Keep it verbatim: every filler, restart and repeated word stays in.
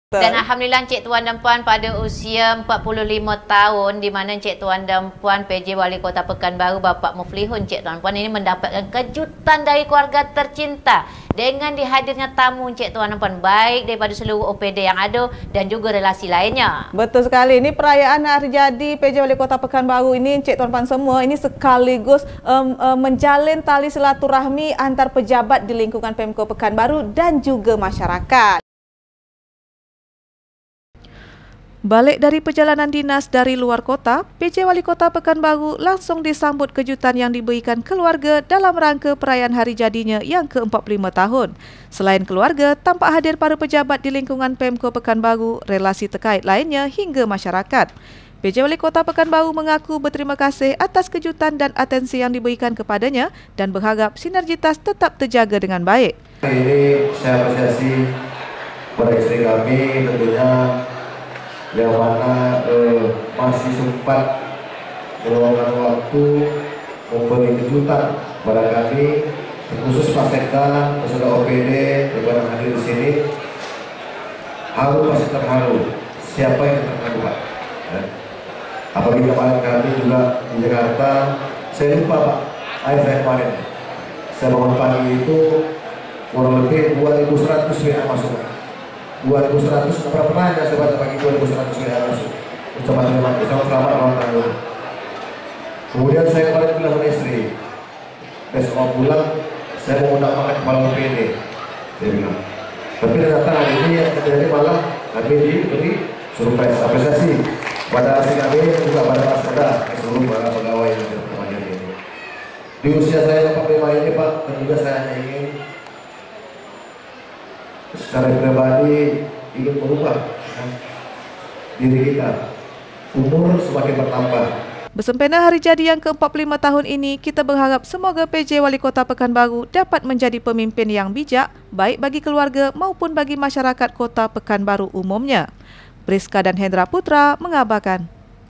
Dan alhamdulillah Encik Tuan dan Puan pada usia empat puluh lima tahun di mana Encik Tuan dan Puan P J Wali Kota Pekanbaru Bapak Muflihun Encik Tuan dan Puan ini mendapatkan kejutan dari keluarga tercinta dengan dihadirnya tamu Encik Tuan dan Puan baik daripada seluruh O P D yang ada dan juga relasi lainnya. Betul sekali. Ini perayaan hari jadi P J Wali Kota Pekanbaru ini Encik Tuan Puan semua ini sekaligus um, um, menjalin tali silaturahmi antar pejabat di lingkungan Pemko Pekanbaru dan juga masyarakat. Balik dari perjalanan dinas dari luar kota, P J Wali Kota Pekanbaru langsung disambut kejutan yang diberikan keluarga dalam rangka perayaan hari jadinya yang ke empat puluh lima tahun. Selain keluarga, tampak hadir para pejabat di lingkungan Pemko Pekanbaru, relasi terkait lainnya hingga masyarakat. P J Wali Kota Pekanbaru mengaku berterima kasih atas kejutan dan atensi yang diberikan kepadanya dan berharap sinergitas tetap terjaga dengan baik. Hari ini saya apresiasi kepada istri kami tentunya yang mana eh, masih sempat meluangkan waktu memberi kejutan pada kami, khusus Pak Sekda, peserta O P D, yang hadir di sini. Haru pasti terharu. Siapa yang terharu, Pak? Ya. Apabila kemarin kami juga di Jakarta, saya lupa Pak, air saya kemarin. Saya bangun pagi itu kurang lebih dua ribu seratus W A masuk. dua ribu seratus, berapa pernah ada saya baca pagi dua ribu seratus W A masuk. Ucapan terima kasih, selamat ulang tahun. Kemudian saya kemarin bilang sama istri, besok mau pulang, saya mau undang makan kepala O P D. Saya bilang. Tapi ternyata hari ini yang terjadi malah kami diberi surprise apresiasi pada asli kami juga pada Mas Sekda, seluruh para pegawai yang berteman ini. Di usia saya empat puluh lima ini Pak, dan juga saya hanya ingin secara pribadi ingin merubah kan, diri kita. Umur semakin bertambah. Bersempena hari jadi yang ke empat puluh lima tahun ini, kita berharap semoga P J Wali Kota Pekanbaru dapat menjadi pemimpin yang bijak, baik bagi keluarga maupun bagi masyarakat Kota Pekanbaru umumnya. Priska dan Hendra Putra mengabarkan.